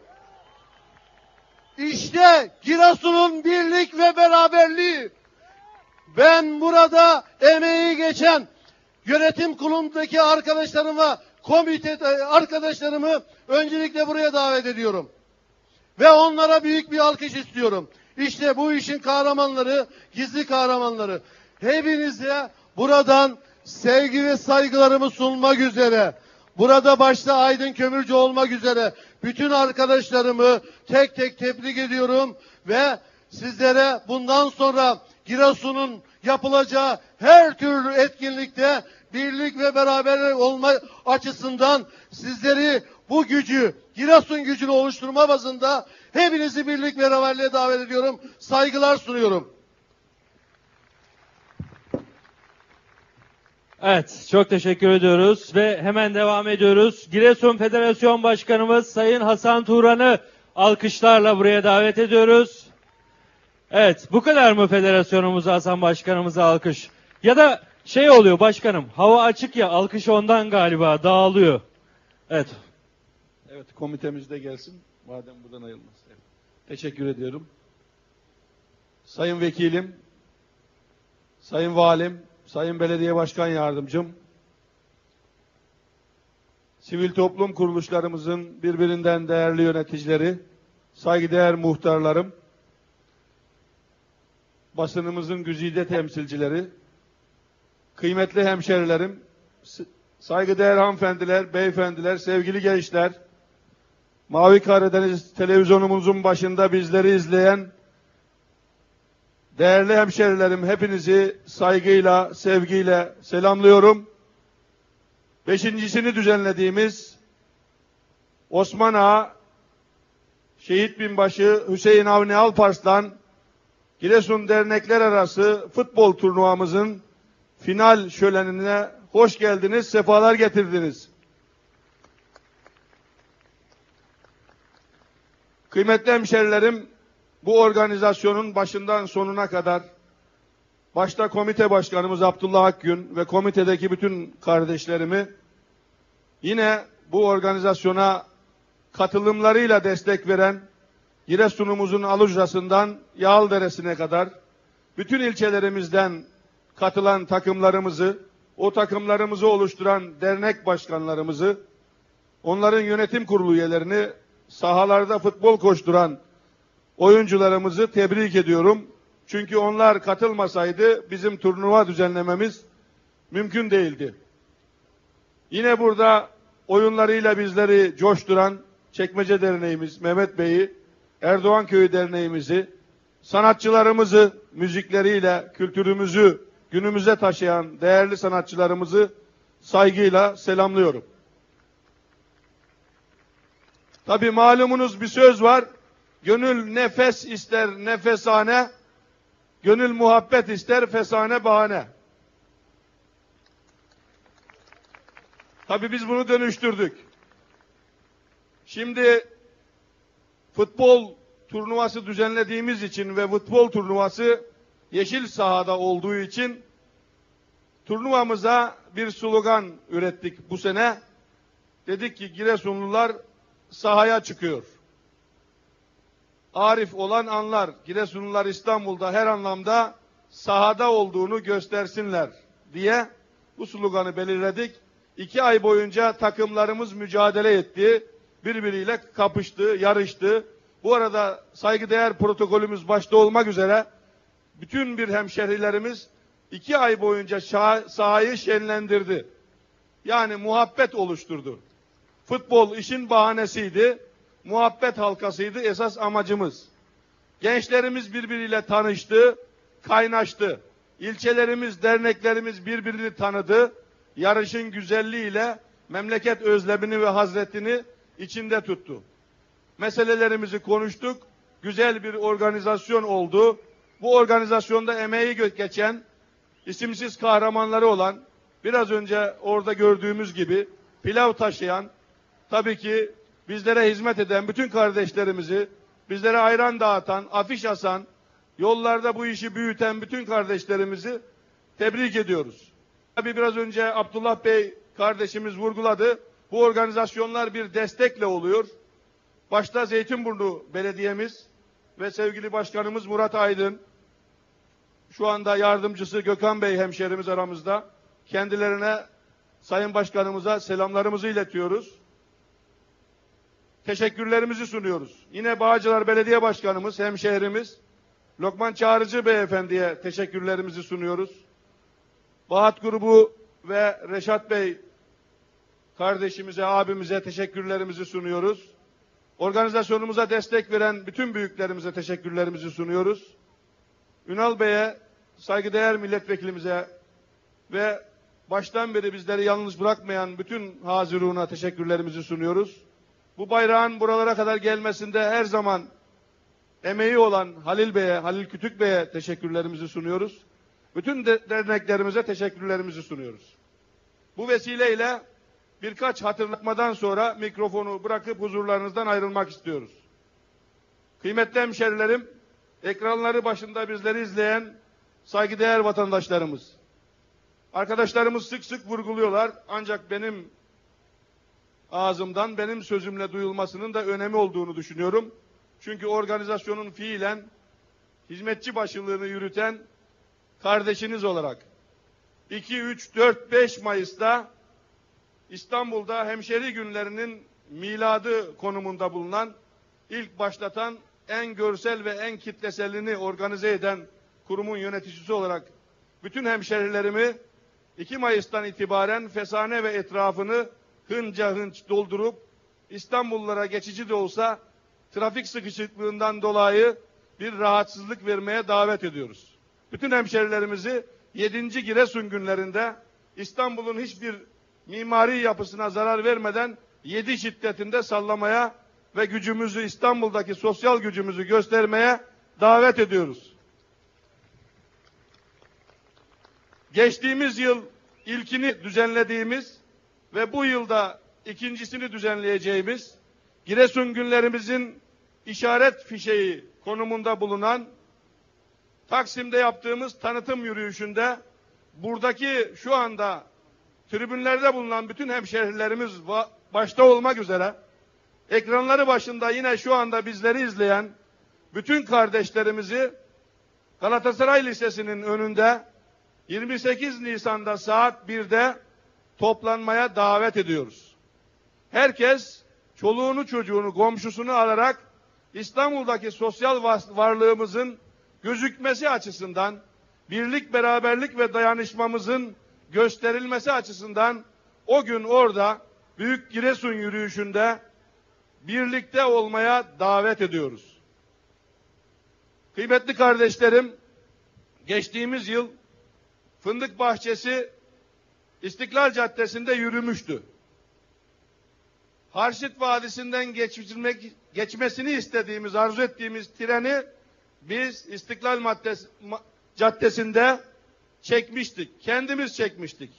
İşte Giresun'un birlik ve beraberliği. Ben burada emeği geçen yönetim kurulundaki arkadaşlarıma, komite arkadaşlarımı öncelikle buraya davet ediyorum. Ve onlara büyük bir alkış istiyorum. İşte bu işin kahramanları, gizli kahramanları. Hepinize buradan sevgi ve saygılarımı sunmak üzere burada başta Aydın Kömürcü olmak üzere bütün arkadaşlarımı tek tek tebrik ediyorum ve sizlere bundan sonra Giresun'un yapılacağı her türlü etkinlikte birlik ve beraber olma açısından sizleri bu gücü, Giresun gücünü oluşturma bazında hepinizi birlik ve beraberliğe davet ediyorum. Saygılar sunuyorum. Evet, çok teşekkür ediyoruz ve hemen devam ediyoruz. Giresun Federasyon Başkanımız Sayın Hasan Turan'ı alkışlarla buraya davet ediyoruz. Evet, bu kadar mı federasyonumuza, Hasan Başkanımıza alkış? Ya da şey oluyor başkanım, hava açık ya, alkış ondan galiba dağılıyor. Evet. Evet, komitemiz de gelsin. Madem buradan ayrılmaz. Evet. Teşekkür ediyorum. Sayın Vekilim, Sayın Valim, Sayın Belediye Başkan Yardımcım, sivil toplum kuruluşlarımızın birbirinden değerli yöneticileri, saygıdeğer muhtarlarım, basınımızın güzide temsilcileri, kıymetli hemşerilerim, saygıdeğer hanımefendiler, beyefendiler, sevgili gençler, Mavi Karadeniz televizyonumuzun başında bizleri izleyen değerli hemşerilerim, hepinizi saygıyla, sevgiyle selamlıyorum. Beşincisini düzenlediğimiz Osman Ağa, Şehit Binbaşı Hüseyin Avni Alparslan, Giresun Dernekler Arası futbol turnuvamızın final şölenine hoş geldiniz, sefalar getirdiniz. Kıymetli hemşerilerim, bu organizasyonun başından sonuna kadar başta komite başkanımız Abdullah Akgün ve komitedeki bütün kardeşlerimi, yine bu organizasyona katılımlarıyla destek veren Giresun'umuzun Alucra'sından Yağlıdere'sine kadar bütün ilçelerimizden katılan takımlarımızı, o takımlarımızı oluşturan dernek başkanlarımızı, onların yönetim kurulu üyelerini, sahalarda futbol koşturan oyuncularımızı tebrik ediyorum. Çünkü onlar katılmasaydı bizim turnuva düzenlememiz mümkün değildi. Yine burada oyunlarıyla bizleri coşturan Çekmece Derneğimiz, Mehmet Bey'i, Erdoğan Köyü Derneğimizi, sanatçılarımızı, müzikleriyle kültürümüzü günümüze taşıyan değerli sanatçılarımızı saygıyla selamlıyorum. Tabii malumunuz bir söz var. Gönül nefes ister nefesane, gönül muhabbet ister fesane bahane. Tabii biz bunu dönüştürdük. Şimdi futbol turnuvası düzenlediğimiz için ve futbol turnuvası yeşil sahada olduğu için turnuvamıza bir slogan ürettik bu sene. Dedik ki Giresunlular sahaya çıkıyor. Arif olan anlar. Giresunlular İstanbul'da her anlamda sahada olduğunu göstersinler diye bu sloganı belirledik. 2 ay boyunca takımlarımız mücadele etti. Birbiriyle kapıştı, yarıştı. Bu arada saygıdeğer protokolümüz başta olmak üzere bütün bir hemşehrilerimiz 2 ay boyunca sahayı şenlendirdi. Yani muhabbet oluşturdu. Futbol işin bahanesiydi. Muhabbet halkasıydı esas amacımız. Gençlerimiz birbiriyle tanıştı, kaynaştı. İlçelerimiz, derneklerimiz birbirini tanıdı. Yarışın güzelliğiyle memleket özlemini ve hasretini içinde tuttu. Meselelerimizi konuştuk. Güzel bir organizasyon oldu. Bu organizasyonda emeği geçen, isimsiz kahramanları olan, biraz önce orada gördüğümüz gibi pilav taşıyan, tabii ki bizlere hizmet eden bütün kardeşlerimizi, bizlere ayran dağıtan, afiş asan, yollarda bu işi büyüten bütün kardeşlerimizi tebrik ediyoruz. Tabii biraz önce Abdullah Bey kardeşimiz vurguladı. Bu organizasyonlar bir destekle oluyor. Başta Zeytinburnu Belediye'miz ve sevgili başkanımız Murat Aydın, şu anda yardımcısı Gökhan Bey hemşerimiz aramızda. Kendilerine, Sayın Başkanımıza selamlarımızı iletiyoruz. Teşekkürlerimizi sunuyoruz. Yine Bağcılar Belediye Başkanımız, hemşehrimiz Lokman Çağrıcı Beyefendi'ye teşekkürlerimizi sunuyoruz. Bahat Grubu ve Reşat Bey kardeşimize, abimize teşekkürlerimizi sunuyoruz. Organizasyonumuza destek veren bütün büyüklerimize teşekkürlerimizi sunuyoruz. Ünal Bey'e, saygıdeğer milletvekilimize ve baştan beri bizleri yalnız bırakmayan bütün haziruna teşekkürlerimizi sunuyoruz. Bu bayrağın buralara kadar gelmesinde her zaman emeği olan Halil Bey'e, Halil Kütük Bey'e teşekkürlerimizi sunuyoruz. Bütün derneklerimize teşekkürlerimizi sunuyoruz. Bu vesileyle birkaç hatırlatmadan sonra mikrofonu bırakıp huzurlarınızdan ayrılmak istiyoruz. Kıymetli hemşerilerim, ekranları başında bizleri izleyen saygıdeğer vatandaşlarımız. Arkadaşlarımız sık sık vurguluyorlar ancak benim ağzımdan benim sözümle duyulmasının da önemi olduğunu düşünüyorum. Çünkü organizasyonun fiilen hizmetçi başılığını yürüten kardeşiniz olarak 2, 3, 4, 5 Mayıs'ta İstanbul'da hemşeri günlerinin miladı konumunda bulunan, ilk başlatan, en görsel ve en kitleselini organize eden kurumun yöneticisi olarak bütün hemşerilerimi 2 Mayıs'tan itibaren Fesane ve etrafını hınca hınç doldurup İstanbullulara geçici de olsa trafik sıkışıklığından dolayı bir rahatsızlık vermeye davet ediyoruz. Bütün hemşerilerimizi 7. Giresun günlerinde İstanbul'un hiçbir mimari yapısına zarar vermeden 7 şiddetinde sallamaya ve gücümüzü, İstanbul'daki sosyal gücümüzü göstermeye davet ediyoruz. Geçtiğimiz yıl ilkini düzenlediğimiz ve bu yılda ikincisini düzenleyeceğimiz Giresun günlerimizin işaret fişeği konumunda bulunan Taksim'de yaptığımız tanıtım yürüyüşünde buradaki şu anda tribünlerde bulunan bütün hemşehrilerimiz başta olmak üzere ekranları başında yine şu anda bizleri izleyen bütün kardeşlerimizi Galatasaray Lisesi'nin önünde 28 Nisan'da saat 1'de toplanmaya davet ediyoruz. Herkes çoluğunu çocuğunu komşusunu alarak İstanbul'daki sosyal varlığımızın gözükmesi açısından, birlik, beraberlik ve dayanışmamızın gösterilmesi açısından o gün orada Büyük Giresun yürüyüşünde birlikte olmaya davet ediyoruz. Kıymetli kardeşlerim, geçtiğimiz yıl Fındık Bahçesi İstiklal Caddesi'nde yürümüştü. Harşit Vadisi'nden geçmesini istediğimiz, arzu ettiğimiz treni biz İstiklal Caddesi'nde çekmiştik. Kendimiz çekmiştik.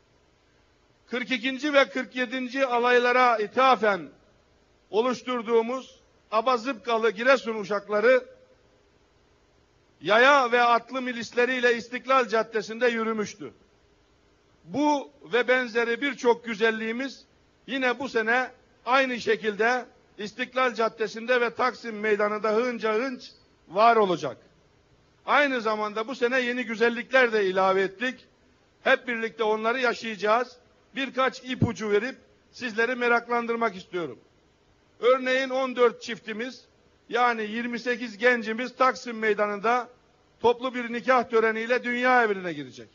42. ve 47. alaylara ithafen oluşturduğumuz Abazıpkalı Giresun uşakları yaya ve atlı milisleriyle İstiklal Caddesi'nde yürümüştü. Bu ve benzeri birçok güzelliğimiz yine bu sene aynı şekilde İstiklal Caddesi'nde ve Taksim Meydanı'nda hınca hınç var olacak. Aynı zamanda bu sene yeni güzellikler de ilave ettik. Hep birlikte onları yaşayacağız. Birkaç ipucu verip sizleri meraklandırmak istiyorum. Örneğin 14 çiftimiz, yani 28 gencimiz Taksim Meydanı'nda toplu bir nikah töreniyle dünya evine girecek.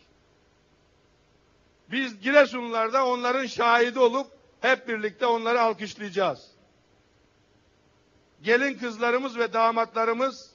Biz Giresunlular da onların şahidi olup hep birlikte onları alkışlayacağız. Gelin kızlarımız ve damatlarımız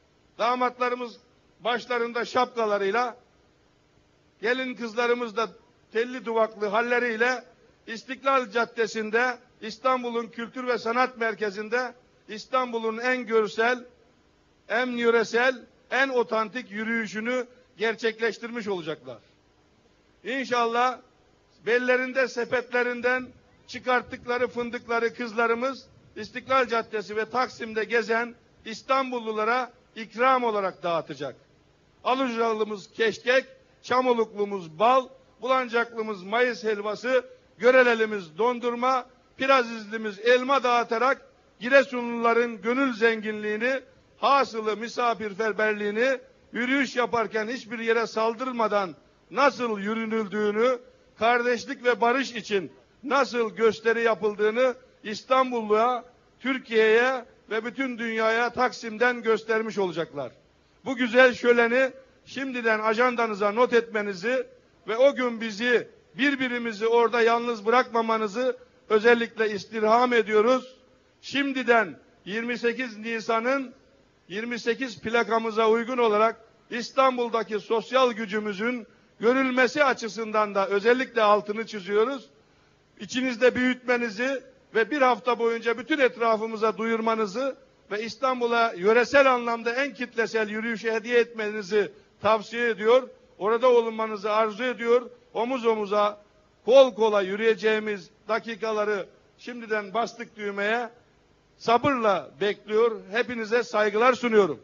başlarında şapkalarıyla, gelin kızlarımız da telli duvaklı halleriyle İstiklal Caddesi'nde, İstanbul'un Kültür ve Sanat Merkezi'nde İstanbul'un en görsel, en yöresel, en otantik yürüyüşünü gerçekleştirmiş olacaklar. İnşallah bellerinde sepetlerinden çıkarttıkları fındıkları kızlarımız İstiklal Caddesi ve Taksim'de gezen İstanbullulara ikram olarak dağıtacak. Alucralımız keşkek, Çamoluklu'muz bal, Bulancaklımız Mayıs helvası, Görelelimiz dondurma, Pirazizlimiz elma dağıtarak Giresunluların gönül zenginliğini, hasılı misafirperverliğini, yürüyüş yaparken hiçbir yere saldırmadan nasıl yürünüldüğünü, kardeşlik ve barış için nasıl gösteri yapıldığını İstanbulluya, Türkiye'ye ve bütün dünyaya Taksim'den göstermiş olacaklar. Bu güzel şöleni şimdiden ajandanıza not etmenizi ve o gün bizi birbirimizi orada yalnız bırakmamanızı özellikle istirham ediyoruz. Şimdiden 28 Nisan'ın 28 plakamıza uygun olarak İstanbul'daki sosyal gücümüzün görülmesi açısından da özellikle altını çiziyoruz. İçinizde büyütmenizi ve bir hafta boyunca bütün etrafımıza duyurmanızı ve İstanbul'a yöresel anlamda en kitlesel yürüyüşe hediye etmenizi tavsiye ediyor. Orada olmanızı arzu ediyor. Omuz omuza, kol kola yürüyeceğimiz dakikaları şimdiden bastık düğmeye. Sabırla bekliyor. Hepinize saygılar sunuyorum.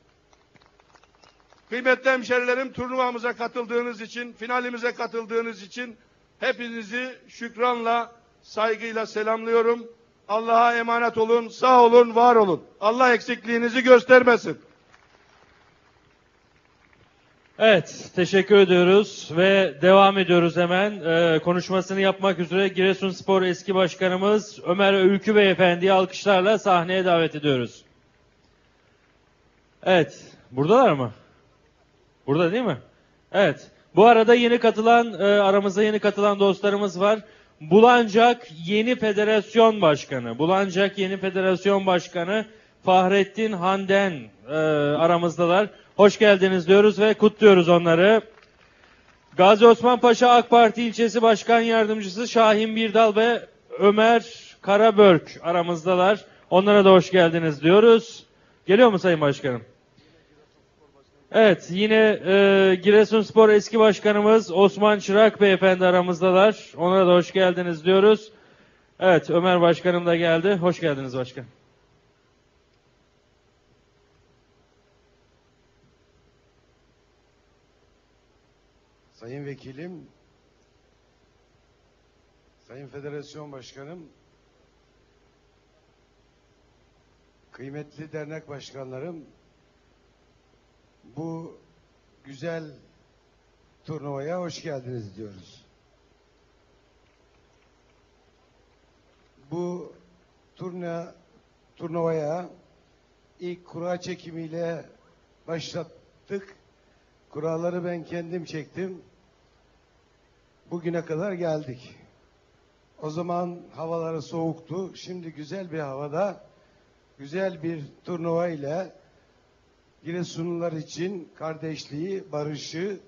Kıymetli hemşerilerim, turnuvamıza katıldığınız için, finalimize katıldığınız için hepinizi şükranla, saygıyla selamlıyorum. Allah'a emanet olun, sağ olun, var olun. Allah eksikliğinizi göstermesin. Evet, teşekkür ediyoruz ve devam ediyoruz hemen. Konuşmasını yapmak üzere Giresunspor eski başkanımız Ömer Öykü Beyefendi'yi alkışlarla sahneye davet ediyoruz. Evet, buradalar mı? Burada değil mi? Evet. Bu arada aramıza yeni katılan dostlarımız var. Bulancak Yeni Federasyon Başkanı Fahrettin Handen aramızdalar. Hoş geldiniz diyoruz ve kutluyoruz onları. Gazi Osman Paşa AK Parti İlçesi Başkan Yardımcısı Şahin Birdal ve Ömer Karabörk aramızdalar. Onlara da hoş geldiniz diyoruz. Geliyor mu Sayın Başkanım? Evet, yine Giresunspor eski başkanımız Osman Çırak Beyefendi aramızdalar. Onlara da hoş geldiniz diyoruz. Evet, Ömer Başkanım da geldi. Hoş geldiniz başkan. Sayın Vekilim, Sayın Federasyon Başkanım, kıymetli dernek başkanlarım, bu güzel turnuvaya hoş geldiniz diyoruz. Bu turnuvaya ilk kura çekimiyle başlattık. Kuralları ben kendim çektim. Bugüne kadar geldik. O zaman havaları soğuktu. Şimdi güzel bir havada, güzel bir turnuva ile Giresunlular için kardeşliği, barışı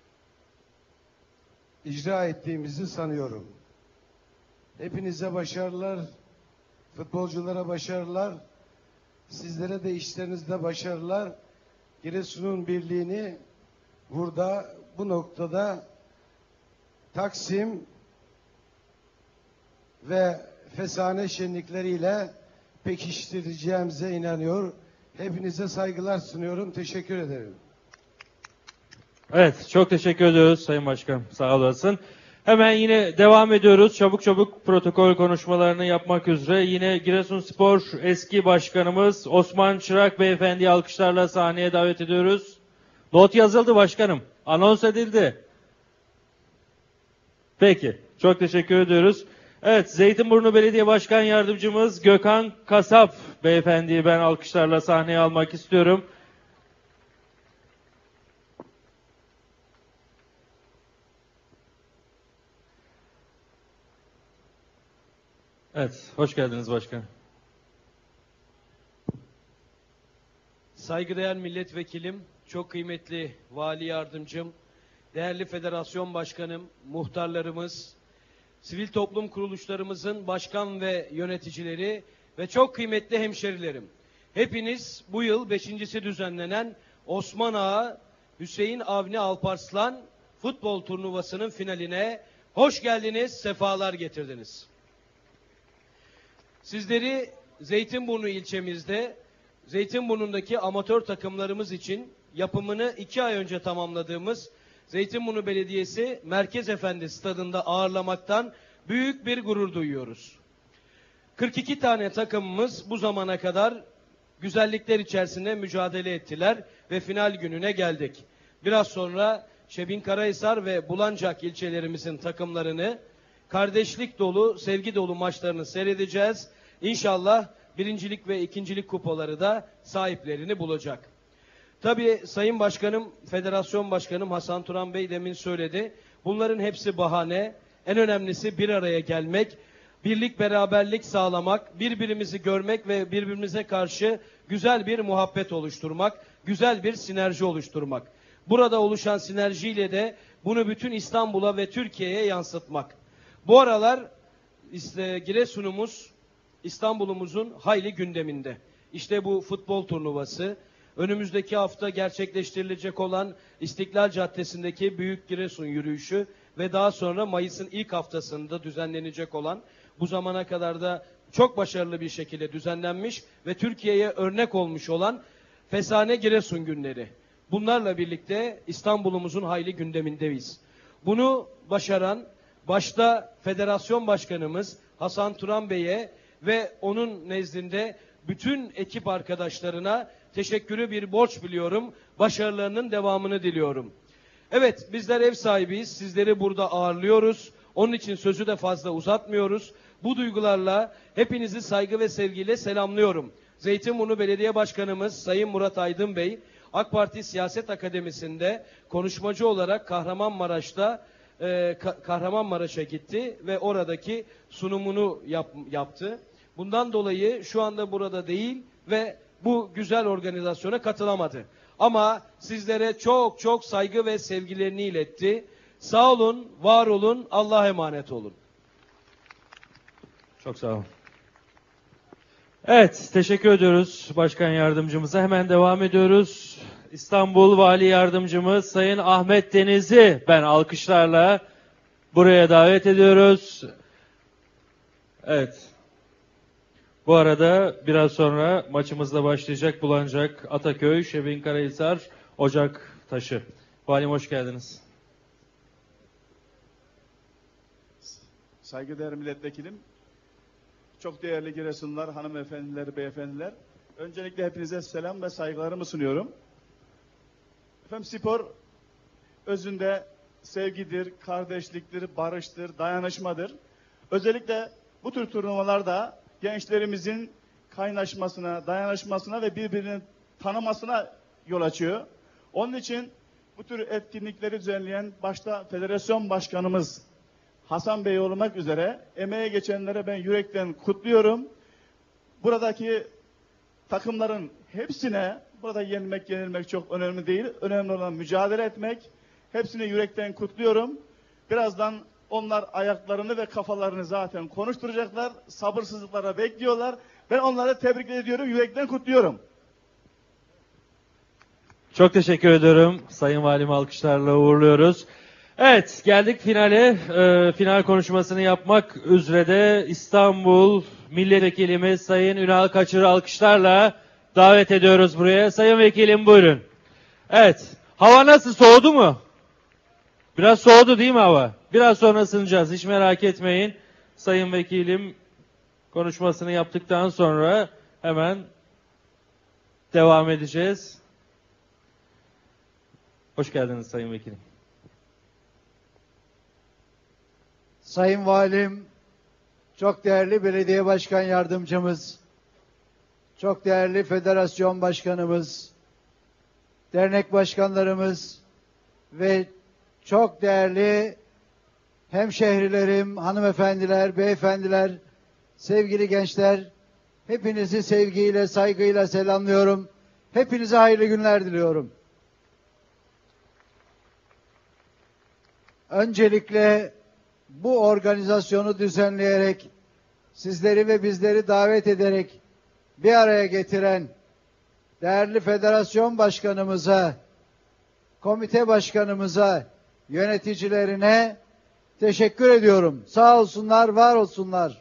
icra ettiğimizi sanıyorum. Hepinize başarılar, futbolculara başarılar, sizlere de işlerinizde başarılar. Giresun'un birliğini burada, bu noktada Taksim ve Fesane şenlikleriyle pekiştireceğimize inanıyor. Hepinize saygılar sunuyorum. Teşekkür ederim. Evet, çok teşekkür ediyoruz Sayın Başkan. Sağ olasın. Hemen yine devam ediyoruz. Çabuk protokol konuşmalarını yapmak üzere. Yine Giresunspor eski başkanımız Osman Çırak Beyefendi'yi alkışlarla sahneye davet ediyoruz. Not yazıldı başkanım. Anons edildi. Peki. Çok teşekkür ediyoruz. Evet, Zeytinburnu Belediye Başkan Yardımcımız Gökhan Kasap Beyefendi'yi ben alkışlarla sahneye almak istiyorum. Evet, hoş geldiniz başkan. Saygıdeğer milletvekilim, çok kıymetli vali yardımcım, değerli federasyon başkanım, muhtarlarımız, sivil toplum kuruluşlarımızın başkan ve yöneticileri ve çok kıymetli hemşerilerim. Hepiniz bu yıl 5.'si düzenlenen Osman Ağa Hüseyin Avni Alparslan futbol turnuvasının finaline hoş geldiniz, sefalar getirdiniz. Sizleri Zeytinburnu ilçemizde, Zeytinburnu'ndaki amatör takımlarımız için yapımını 2 ay önce tamamladığımız Zeytinburnu Belediyesi Merkez Efendi Stadında ağırlamaktan büyük bir gurur duyuyoruz. 42 tane takımımız bu zamana kadar güzellikler içerisinde mücadele ettiler ve final gününe geldik. Biraz sonra Şebinkarahisar ve Bulancak ilçelerimizin takımlarını kardeşlik dolu, sevgi dolu maçlarını seyredeceğiz. İnşallah birincilik ve ikincilik kupaları da sahiplerini bulacak. Tabii Sayın Başkanım, Federasyon Başkanım Hasan Turan Bey demin söyledi. Bunların hepsi bahane. En önemlisi bir araya gelmek, birlik beraberlik sağlamak, birbirimizi görmek ve birbirimize karşı güzel bir muhabbet oluşturmak, güzel bir sinerji oluşturmak. Burada oluşan sinerjiyle de bunu bütün İstanbul'a ve Türkiye'ye yansıtmak. Bu aralar Giresun'umuz, İstanbul'umuzun hayli gündeminde. İşte bu futbol turnuvası, önümüzdeki hafta gerçekleştirilecek olan İstiklal Caddesi'ndeki Büyük Giresun yürüyüşü ve daha sonra Mayıs'ın ilk haftasında düzenlenecek olan, bu zamana kadar da çok başarılı bir şekilde düzenlenmiş ve Türkiye'ye örnek olmuş olan Fesane Giresun günleri. Bunlarla birlikte İstanbul'umuzun hayli gündemindeyiz. Bunu başaran başta Federasyon Başkanımız Hasan Turan Bey'e ve onun nezdinde bütün ekip arkadaşlarına teşekkürü bir borç biliyorum. Başarılarının devamını diliyorum. Evet, bizler ev sahibiyiz. Sizleri burada ağırlıyoruz. Onun için sözü de fazla uzatmıyoruz. Bu duygularla hepinizi saygı ve sevgiyle selamlıyorum. Zeytinburnu Belediye Başkanımız Sayın Murat Aydın Bey, AK Parti Siyaset Akademisi'nde konuşmacı olarak Kahramanmaraş'a gitti ve oradaki sunumunu yaptı. Bundan dolayı şu anda burada değil ve bu güzel organizasyona katılamadı. Ama sizlere çok çok saygı ve sevgilerini iletti. Sağ olun, var olun, Allah'a emanet olun. Çok sağ olun. Evet, teşekkür ediyoruz Başkan Yardımcımıza. Hemen devam ediyoruz. İstanbul Vali Yardımcımız Sayın Ahmet Deniz'i ben alkışlarla buraya davet ediyoruz. Evet. Bu arada biraz sonra maçımızda başlayacak Bulancak, Ataköy, Şebinkarahisar, Ocaktaşı. Valim hoş geldiniz. Saygıdeğer milletvekilim, çok değerli Giresunlular, hanımefendiler, beyefendiler. Öncelikle hepinize selam ve saygılarımı sunuyorum. Efendim, spor özünde sevgidir, kardeşliktir, barıştır, dayanışmadır. Özellikle bu tür turnuvalarda gençlerimizin kaynaşmasına, dayanışmasına ve birbirini tanımasına yol açıyor. Onun için bu tür etkinlikleri düzenleyen başta Federasyon Başkanımız Hasan Bey olmak üzere emeğe geçenlere ben yürekten kutluyorum. Buradaki takımların hepsine, burada yenilmek çok önemli değil. Önemli olan mücadele etmek. Hepsini yürekten kutluyorum. Birazdan onlar ayaklarını ve kafalarını zaten konuşturacaklar. Sabırsızlıklara bekliyorlar. Ben onları tebrik ediyorum, yürekten kutluyorum. Çok teşekkür ediyorum. Sayın Valim alkışlarla uğurluyoruz. Evet, geldik finale. Final konuşmasını yapmak üzere de İstanbul Milletvekilimiz Sayın Ünal Kaçır'ı alkışlarla davet ediyoruz buraya. Sayın Vekilim buyurun. Evet, hava nasıl, soğudu mu? Biraz soğudu değil mi hava? Biraz sonra ısınacağız, hiç merak etmeyin. Sayın Vekilim konuşmasını yaptıktan sonra hemen devam edeceğiz. Hoş geldiniz Sayın Vekilim. Sayın Valim, çok değerli Belediye Başkan Yardımcımız, çok değerli Federasyon Başkanımız, dernek başkanlarımız ve çok değerli hemşehrilerim, hanımefendiler, beyefendiler, sevgili gençler, hepinizi sevgiyle, saygıyla selamlıyorum. Hepinize hayırlı günler diliyorum. Öncelikle bu organizasyonu düzenleyerek, sizleri ve bizleri davet ederek bir araya getiren değerli Federasyon Başkanımıza, komite başkanımıza, yöneticilerine teşekkür ediyorum. Sağ olsunlar, var olsunlar.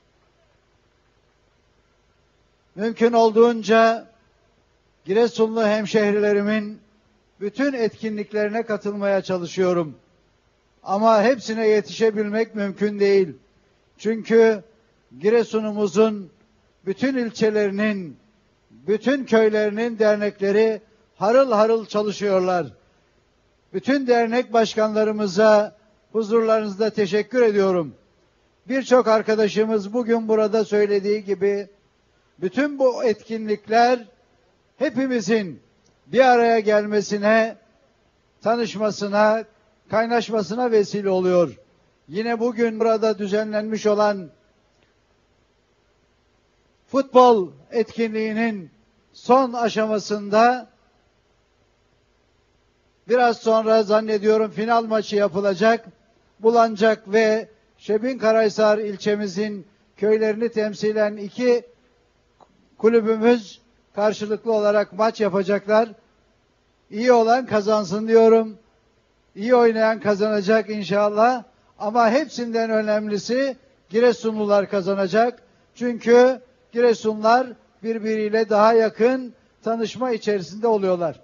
Mümkün olduğunca Giresunlu hemşehrilerimin bütün etkinliklerine katılmaya çalışıyorum. Ama hepsine yetişebilmek mümkün değil. Çünkü Giresun'umuzun bütün ilçelerinin, bütün köylerinin dernekleri harıl harıl çalışıyorlar. Bütün dernek başkanlarımıza huzurlarınızda teşekkür ediyorum. Birçok arkadaşımız bugün burada söylediği gibi bütün bu etkinlikler hepimizin bir araya gelmesine, tanışmasına, kaynaşmasına vesile oluyor. yine bugün burada düzenlenmiş olan futbol etkinliğinin son aşamasında biraz sonra zannediyorum final maçı yapılacak. Bulancak ve Şebinkarahisar ilçemizin köylerini temsilen iki kulübümüz karşılıklı olarak maç yapacaklar. İyi olan kazansın diyorum. İyi oynayan kazanacak inşallah. Ama hepsinden önemlisi Giresunlular kazanacak. Çünkü Giresunlar birbiriyle daha yakın tanışma içerisinde oluyorlar.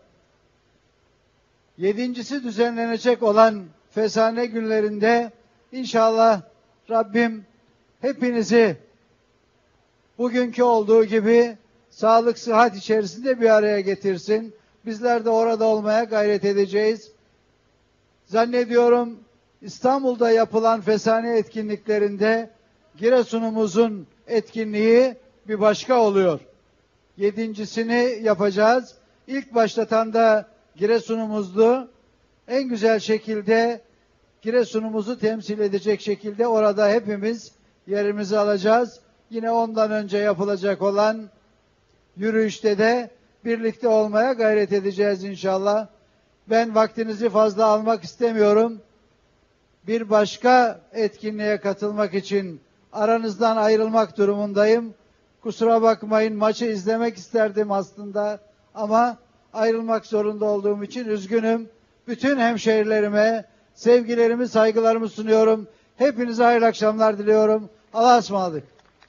7.'si düzenlenecek olan Fesane günlerinde inşallah Rabbim hepinizi bugünkü olduğu gibi sağlık, sıhhat içerisinde bir araya getirsin. Bizler de orada olmaya gayret edeceğiz. Zannediyorum İstanbul'da yapılan Fesane etkinliklerinde Giresun'umuzun etkinliği bir başka oluyor. 7.'sini yapacağız. İlk başlatan da Giresun'umuzdu. En güzel şekilde Giresun'umuzu temsil edecek şekilde orada hepimiz yerimizi alacağız. Yine ondan önce yapılacak olan yürüyüşte de birlikte olmaya gayret edeceğiz inşallah. Ben vaktinizi fazla almak istemiyorum. Bir başka etkinliğe katılmak için aranızdan ayrılmak durumundayım. Kusura bakmayın, maçı izlemek isterdim aslında ama ayrılmak zorunda olduğum için üzgünüm. Bütün hemşehrilerime sevgilerimi, saygılarımı sunuyorum. Hepinize hayırlı akşamlar diliyorum. Allah'a ısmarladık.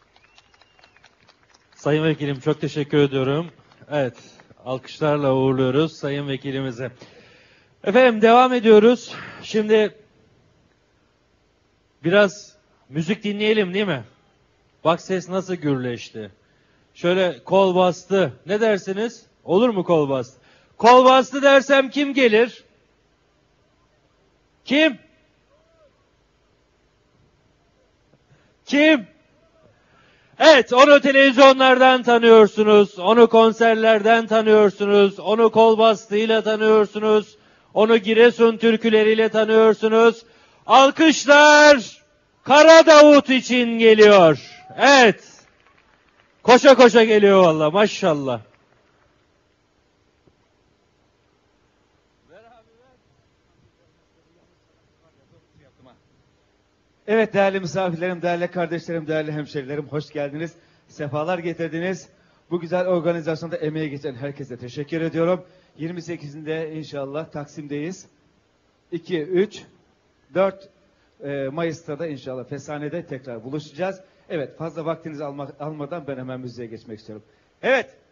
Sayın Vekilim çok teşekkür ediyorum. Evet, alkışlarla uğurluyoruz Sayın Vekilimizi. Efendim devam ediyoruz. Şimdi biraz müzik dinleyelim değil mi? Bak ses nasıl gürleşti. Şöyle kol bastı. Ne dersiniz? Olur mu kol bastı? Kol bastı dersem kim gelir? Kim? Kim? Evet, onu televizyonlardan tanıyorsunuz, onu konserlerden tanıyorsunuz, onu kol bastığıyla tanıyorsunuz, onu Giresun türküleriyle tanıyorsunuz. Alkışlar Kara Davut için geliyor. Evet, koşa koşa geliyor valla, maşallah. Evet değerli misafirlerim, değerli kardeşlerim, değerli hemşerilerim, hoş geldiniz. Sefalar getirdiniz. Bu güzel organizasyonda emeği geçen herkese teşekkür ediyorum. 28'inde inşallah Taksim'deyiz. 2, 3, 4 Mayıs'ta da inşallah Fesane'de tekrar buluşacağız. Evet, fazla vaktinizi almadan ben hemen müziğe geçmek istiyorum. Evet.